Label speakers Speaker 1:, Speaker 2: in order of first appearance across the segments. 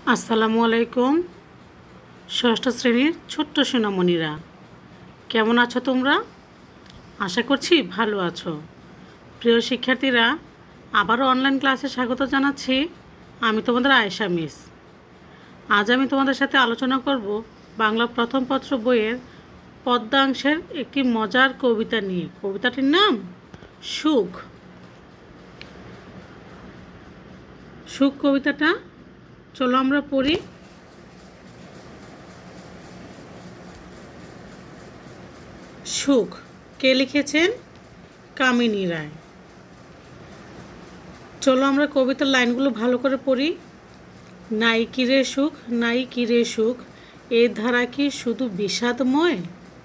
Speaker 1: আসসালামু আলাইকুম। ষষ্ঠ শ্রেণীর ছোট্ট সোনামণিরা, কেমন আছো তোমরা? আশা করছি ভালো আছো। প্রিয় শিক্ষার্থীরা, আবারও অনলাইন ক্লাসে স্বাগত জানাচ্ছি। আমি তোমাদের আয়েশা মিস। আজ আমি তোমাদের সাথে আলোচনা করব বাংলা প্রথম পত্র বইয়ের পদ্যাংশের একটি মজার কবিতা নিয়ে। কবিতাটির নাম সুখ। সুখ কবিতাটা চলো আমরা পড়ি। সুখ কে লিখেছেন? কামিনী রায়। চলো আমরা কবিতার লাইনগুলো ভালো করে পড়ি। নাই কিরে সুখ, নাই কিরে সুখ, এ ধারা কি শুধু বিষাদময়?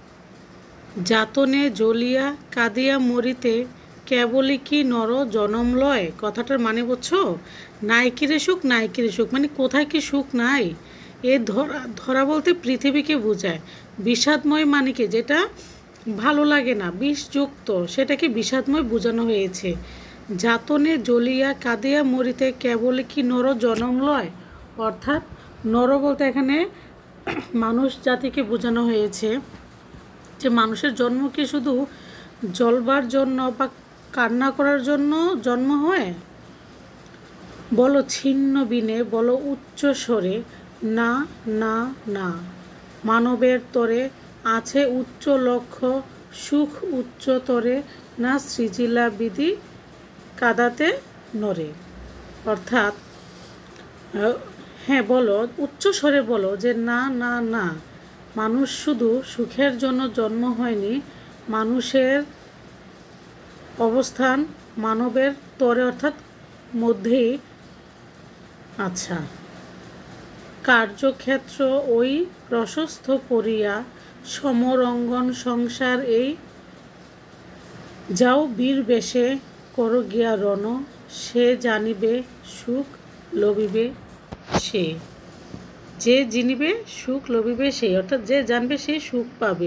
Speaker 1: যাতনে জ্বলিয়া কাঁদিয়া মরিতে কেবলই কি নর জনম লয়? কথাটার মানে বুঝছো? নাই কিরে সুখ, নাই কিরে সুখ মানে কোথায় কি সুখ নাই? এ ধরা ধরা বলতে পৃথিবীকে বোঝায়। বিষাদময় মানে কি যেটা ভালো লাগে না, বিষযুক্ত, সেটাকে বিষাদময় বোঝানো হয়েছে। যাতনে জ্বলিয়া কাঁদিয়া মরিতে কেবল কি নর জনম লয়, অর্থাৎ নর বলতে এখানে মানুষ জাতিকে বোঝানো হয়েছে যে মানুষের জন্ম কি শুধু জ্বলবার জন্য বা কান্না করার জন্য জন্ম হয়? বলো ছিন্ন বিনে, বলো উচ্চ স্বরে, না না না, মানবের তরে আছে উচ্চ লক্ষ্য, সুখ উচ্চতরে, না সৃজিলা বিধি কাদাতে নরে। অর্থাৎ হ্যাঁ বলো, উচ্চ স্বরে বলো যে না না না, মানুষ শুধু সুখের জন্য জন্ম হয়নি, মানুষের অবস্থান মানবের তরে অর্থাৎ মধ্যেই। আচ্ছা, কার্যক্ষেত্র ওই প্রশস্ত পড়িয়া, সমরঙ্গন সংসার এই, যাও বীর বেশে করো গিয়া রণ, সে জানিবে সুখ লভিবে সে। যে জিনিবে সুখ লভিবে সে, অর্থাৎ যে জানবে সে সুখ পাবে।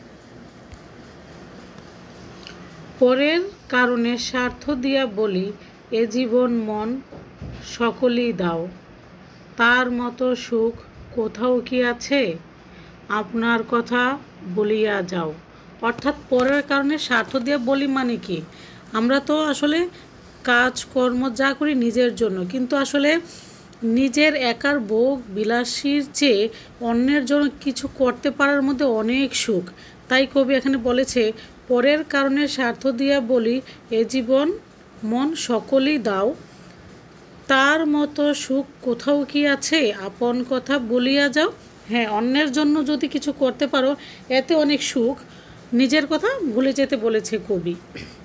Speaker 1: পরের কারণে স্বার্থ দিয়া বলি, এ জীবন মন সকলেই দাও, তার মতো সুখ কোথাও কি আছে? আপনার কথা বলিয়া যাও। অর্থাৎ পরের কারণে স্বার্থ দিয়া বলি মানে কি, আমরা তো আসলে কাজকর্ম যা করি নিজের জন্য, কিন্তু আসলে নিজের একার ভোগ বিলাসীর চেয়ে অন্যের জন্য কিছু করতে পারার মধ্যে অনেক সুখ। তাই কবি এখানে বলেছে, পরের কারণে স্বার্থ দিয়া বলি, এ জীবন মন সকলেই দাও, তার মতো সুখ কোথাও কি আছে? আপন কথা বলিয়া যাও। হ্যাঁ, অন্যের জন্য যদি কিছু করতে পারো এতে অনেক সুখ, নিজের কথা ভুলে যেতে বলেছে কবি।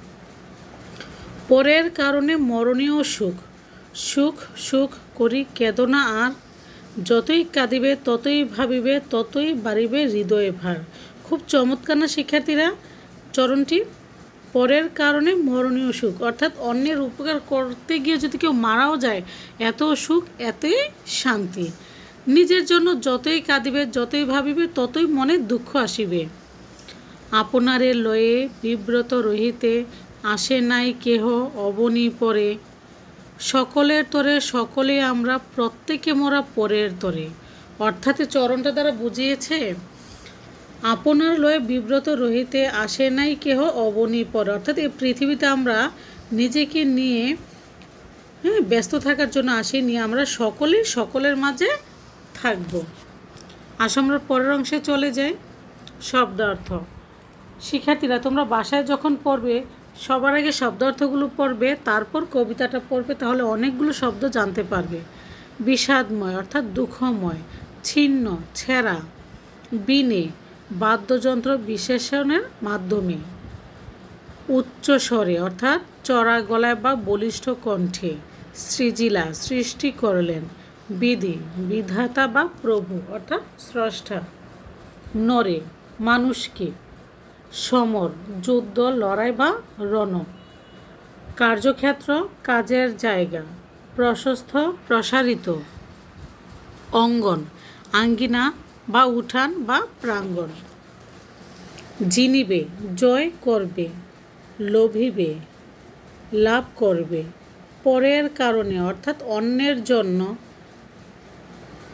Speaker 1: পরের কারণে মরণীয় সুখ, সুখ সুখ করি কেদনা আর, যতই কাঁদিবে ততই ভাবিবে ততই বাড়িবে হৃদয়ে ভার। খুব চমৎকার না শিক্ষার্থীরা চরণটি? পরের কারণে মরণীয় সুখ, অর্থাৎ অন্যের উপকার করতে গিয়ে যদি কেউ মারাও যায় এত সুখ, এতই শান্তি। নিজের জন্য যতই কাঁদিবে যতই ভাবিবে ততই মনে দুঃখ আসিবে। আপনারে লয়ে বিব্রত রহিতে, আসে নাই কেহ অবনী পরে, সকলের তরে সকলে আমরা, প্রত্যেকে মোরা পরের তরে। অর্থাৎ চরণটা দ্বারা বুঝিয়েছে আপনার লয়ে বিব্রত রহিতে, আসে নাই কেহ অবনী পরে, অর্থাৎ এই পৃথিবীতে আমরা নিজেকে নিয়ে ব্যস্ত থাকার জন্য আসিনি, আমরা সকলেই সকলের মাঝে থাকব। আসো আমরা পরের অংশে চলে যাই। শব্দার্থ। শিক্ষার্থীরা তোমরা বাসায় যখন পড়বে সবার আগে শব্দার্থগুলো পড়বে, তারপর কবিতাটা পড়বে, তাহলে অনেকগুলো শব্দ জানতে পারবে। বিষাদময় অর্থাৎ দুঃখময়, ছিন্ন ছেঁড়া, বিনে বাদ্যযন্ত্র বিশেষণের মাধ্যমে, উচ্চ স্বরে অর্থাৎ চড়া গলায় বা বলিষ্ঠ কণ্ঠে, সৃজিলা সৃষ্টি করলেন, বিধি বিধাতা বা প্রভু অর্থাৎ স্রষ্টা, নরে মানুষকে, সমর যুদ্ধ লড়াই বা রণ, কার্যক্ষেত্র কাজের জায়গা, প্রশস্ত প্রসারিত, অঙ্গন আঙ্গিনা বা উঠান বা প্রাঙ্গণ, জিনিবে জয় করবে, লোভিবে লাভ করবে, পরের কারণে অর্থাৎ অন্যের জন্য,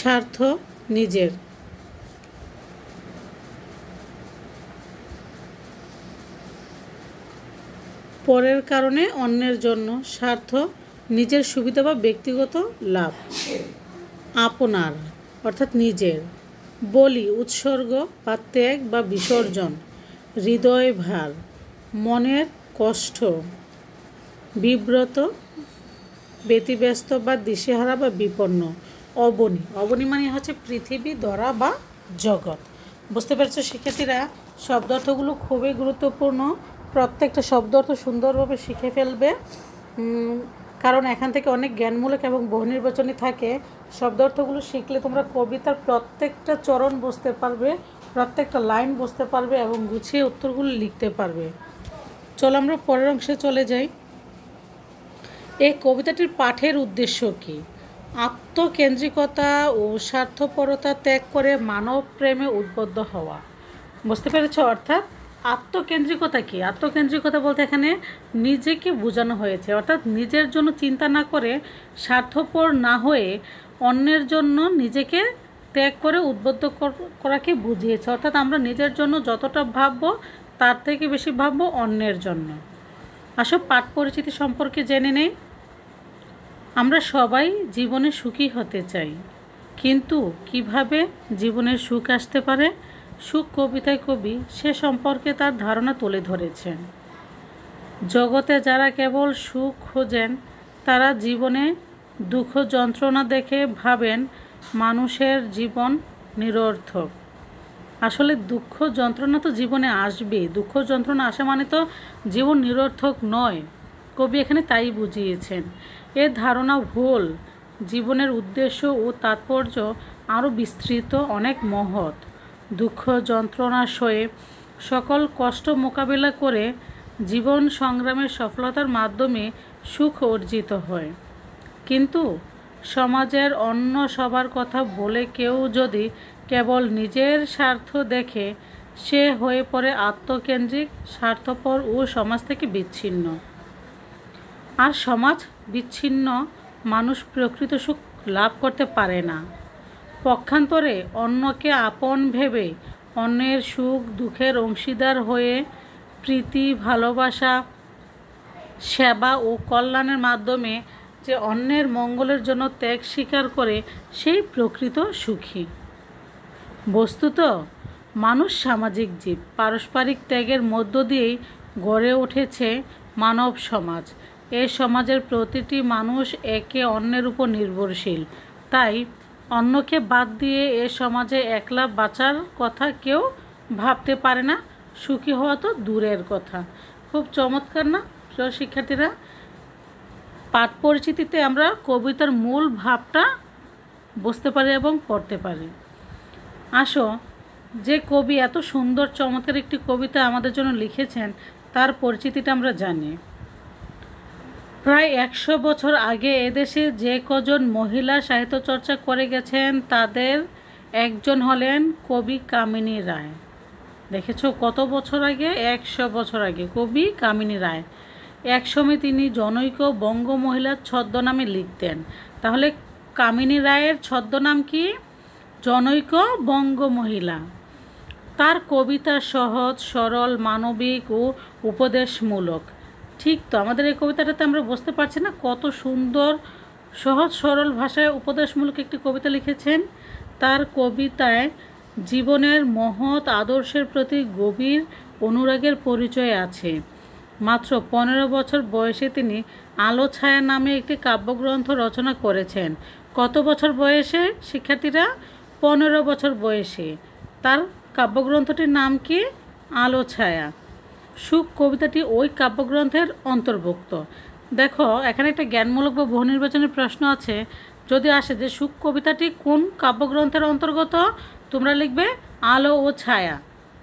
Speaker 1: স্বার্থ নিজের। পরের কারণে অন্যের জন্য, স্বার্থ নিজের সুবিধা বা ব্যক্তিগত লাভ। আপনার অর্থাৎ নিজের। বলি উৎসর্গ বা ত্যাগ বা বিসর্জন। হৃদয় ভার, মনের কষ্ট। বিব্রত, ব্যতিব্যস্ত বা দিশেহারা বা বিপন্ন। অবনী, অবনী মানে হচ্ছে পৃথিবী, ধরা বা জগৎ। বুঝতে পেরেছ শিক্ষার্থীরা? শব্দ অর্থগুলো খুবই গুরুত্বপূর্ণ, প্রত্যেকটা শব্দ অর্থ সুন্দরভাবে শিখে ফেলবে, কারণ এখান থেকে অনেক জ্ঞানমূলক এবং বহুনির্বাচনী থাকে। শব্দ অর্থগুলো শিখলে তোমরা কবিতার প্রত্যেকটা চরণ বুঝতে পারবে, প্রত্যেকটা লাইন বুঝতে পারবে এবং গুছিয়ে উত্তরগুলো লিখতে পারবে। চলো আমরা পরের অংশে চলে যাই। এই কবিতাটির পাঠের উদ্দেশ্য কী? আত্মকেন্দ্রিকতা ও স্বার্থপরতা ত্যাগ করে মানব প্রেমে উদ্বুদ্ধ হওয়া। বুঝতে পেরেছ? অর্থাৎ আত্মকেন্দ্রিকতা কী? আত্মকেন্দ্রিকতা বলতে এখানে নিজেকে বোঝানো হয়েছে, অর্থাৎ নিজের জন্য চিন্তা না করে, স্বার্থপর না হয়ে অন্যের জন্য নিজেকে ত্যাগ করে উদ্বুদ্ধ করাকে বুঝিয়েছে। অর্থাৎ আমরা নিজের জন্য যতটা ভাববো তার থেকে বেশি ভাববো অন্যের জন্য। আসো পাঠ পরিচিতি সম্পর্কে জেনে নেই। আমরা সবাই জীবনে সুখী হতে চাই, কিন্তু কিভাবে জীবনের সুখ আসতে পারে? সুখ কবিতায় কবি সে সম্পর্কে তার ধারণা তুলে ধরেছেন। জগতে যারা কেবল সুখ খোঁজেন তারা জীবনে দুঃখ যন্ত্রণা দেখে ভাবেন মানুষের জীবন নিরর্থক। আসলে দুঃখ যন্ত্রণা তো জীবনে আসবে, দুঃখ যন্ত্রণা আসা মানে তো জীবন নিরর্থক নয়। কবি এখানে তাই বুঝিয়েছেন। এ ধারণা ভুল। জীবনের উদ্দেশ্য ও তাৎপর্য আরও বিস্তৃত, অনেক মহৎ। দুঃখ যন্ত্রণা সয়ে সকল কষ্ট মোকাবিলা করে জীবন সংগ্রামের সফলতার মাধ্যমে সুখ অর্জিত হয়। কিন্তু সমাজের অন্য সবার কথা বলে কেউ যদি কেবল নিজের স্বার্থ দেখে, সে হয়ে পড়ে আত্মকেন্দ্রিক, স্বার্থপর ও সমাজ থেকে বিচ্ছিন্ন। আর সমাজ বিচ্ছিন্ন মানুষ প্রকৃত সুখ লাভ করতে পারে না। পক্ষান্তরে অন্যকে আপন ভেবে অন্যের সুখ দুঃখের অংশীদার হয়ে প্রীতি, ভালোবাসা, সেবা ও কল্যাণের মাধ্যমে যে অন্যের মঙ্গলের জন্য ত্যাগ স্বীকার করে, সেই প্রকৃত সুখী। বস্তুত মানুষ সামাজিক জীব। পারস্পরিক ত্যাগের মধ্য দিয়েই গড়ে উঠেছে মানব সমাজ। এই সমাজের প্রতিটি মানুষ একে অন্যের উপর নির্ভরশীল। তাই অন্যকে বাদ দিয়ে এ সমাজে একলা বাঁচার কথা কেউ ভাবতে পারে না, সুখী হওয়া তো দূরের কথা। খুব চমৎকার না প্রিয় শিক্ষার্থীরা? পাঠ পরিচিতিতে আমরা কবিতার মূল ভাবটা বুঝতে পারি এবং পড়তে পারি। আসো, যে কবি এত সুন্দর চমৎকার একটি কবিতা আমাদের জন্য লিখেছেন তার পরিচিতিটা আমরা জানি। প্রায় 100 বছর আগে এদেশে যে কজন মহিলা সাহিত্য চর্চা করে গেছেন তাদের একজন হলেন কবি কামিনী রায়। দেখেছো কত বছর আগে? 100 বছর আগে কবি কামিনী রায়। একসময় তিনি জনৈক বঙ্গ মহিলার ছদ্মনামে লিখতেন। তাহলে কামিনী রায়ের ছদ্মনাম কি? জনৈক বঙ্গ মহিলা। তার কবিতা সহজ, সরল, মানবিক ও উপদেশমূলক। ঠিক তো, আমাদের এই কবিতাটাতে আমরা বুঝতে পারছি না কত সুন্দর সহজ সরল ভাষায় উপদেশমূলক একটি কবিতা লিখেছেন। তার কবিতায় জীবনের মহৎ আদর্শের প্রতি গভীর অনুরাগের পরিচয় আছে। মাত্র 15 বছর বয়সে তিনি আলো ছায়া নামে একটি কাব্যগ্রন্থ রচনা করেছেন। কত বছর বয়সে শিক্ষার্থীরা? 15 বছর বয়সে। তার কাব্যগ্রন্থটির নাম কি? আলো ছায়া। সুখ কবিতাটি ওই কাব্যগ্রন্থের অন্তর্ভুক্ত। দেখো এখানে একটা জ্ঞানমূলক বা বহুনির্বাচনের প্রশ্ন আছে। যদি আসে যে সুখ কবিতাটি কোন কাব্যগ্রন্থের অন্তর্গত, তোমরা লিখবে আলো ও ছায়া।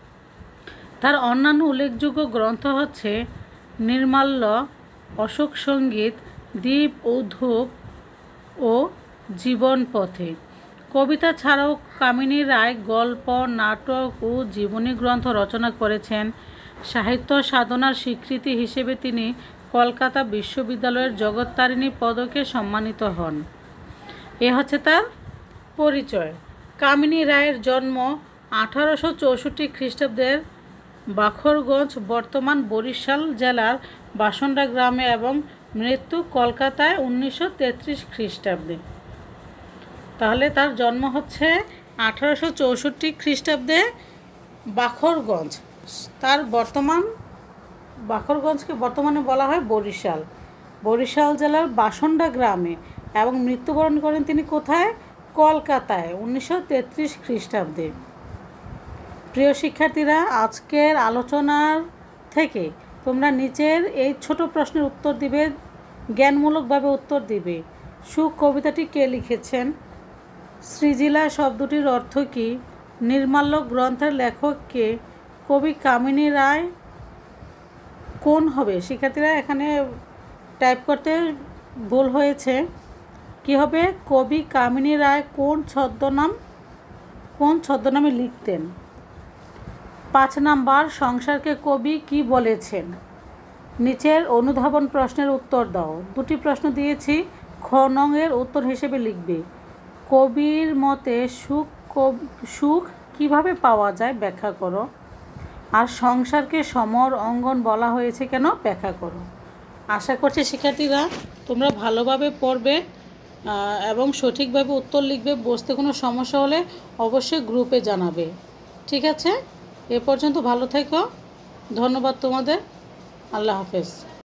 Speaker 1: তার অন্যান্য উল্লেখযোগ্য গ্রন্থ হচ্ছে নির্মাল্য, অশোক সঙ্গীত, দ্বীপ ও ধূপ ও জীবন পথে। কবিতা ছাড়াও কামিনী রায় গল্প, নাটক ও জীবনী গ্রন্থ রচনা করেছেন। সাহিত্য সাধনার স্বীকৃতি হিসেবে তিনি কলকাতা বিশ্ববিদ্যালয়ের জগত্তারিণী পদকে সম্মানিত হন। এ হচ্ছে তার পরিচয়। কামিনী রায়ের জন্ম 1864 খ্রিস্টাব্দের বাখরগঞ্জ, বর্তমান বরিশাল জেলার বাসন্ডা গ্রামে এবং মৃত্যু কলকাতায় 1933 খ্রিস্টাব্দে। তাহলে তার জন্ম হচ্ছে 1864 খ্রিস্টাব্দে বাখরগঞ্জ। তার বাখরগঞ্জকে বর্তমানে বলা হয় বরিশাল, বরিশাল জেলার বাসন্ডা গ্রামে, এবং মৃত্যুবরণ করেন তিনি কোথায়? কলকাতায় 1933 খ্রিস্টাব্দে। প্রিয় শিক্ষার্থীরা, আজকের আলোচনার থেকে তোমরা নিচের এই ছোট প্রশ্নের উত্তর দিবে, জ্ঞানমূলকভাবে উত্তর দিবে। সুখ কবিতাটি কে লিখেছেন? সৃজিলা শব্দটির অর্থ কী? নির্মাল্য গ্রন্থের লেখক কে? কবি কামিনী রায় কোন হবে? শিক্ষার্থীরা এখানে টাইপ করতে ভুল হয়েছে, কি হবে? কবি কামিনী রায় কোন ছদ্মনামে লিখতেন? 5 নাম্বার, সংসারকে কবি কি বলেছেন? নিচের অনুধাবন প্রশ্নের উত্তর দাও। 2টি প্রশ্ন দিয়েছি, খ নং এর উত্তর হিসেবে লিখবে। কবির মতে সুখ কিভাবে পাওয়া যায় ব্যাখ্যা করো। আর সংসারকে সমর অঙ্গন বলা হয়েছে কেন ব্যাখ্যা করো। আশা করছি শিক্ষার্থীরা তোমরা ভালোভাবে পড়বে এবং সঠিকভাবে উত্তর লিখবে। বুঝতে কোনো সমস্যা হলে অবশ্যই গ্রুপে জানাবে। ঠিক আছে, এ পর্যন্ত ভালো থেকো। ধন্যবাদ তোমাদের। আল্লাহ হাফেজ।